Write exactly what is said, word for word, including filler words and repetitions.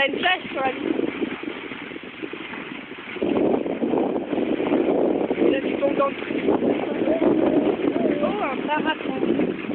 T'as une flèche sur la liste. Et là tu tombes dans le truc. Oh, un parapente.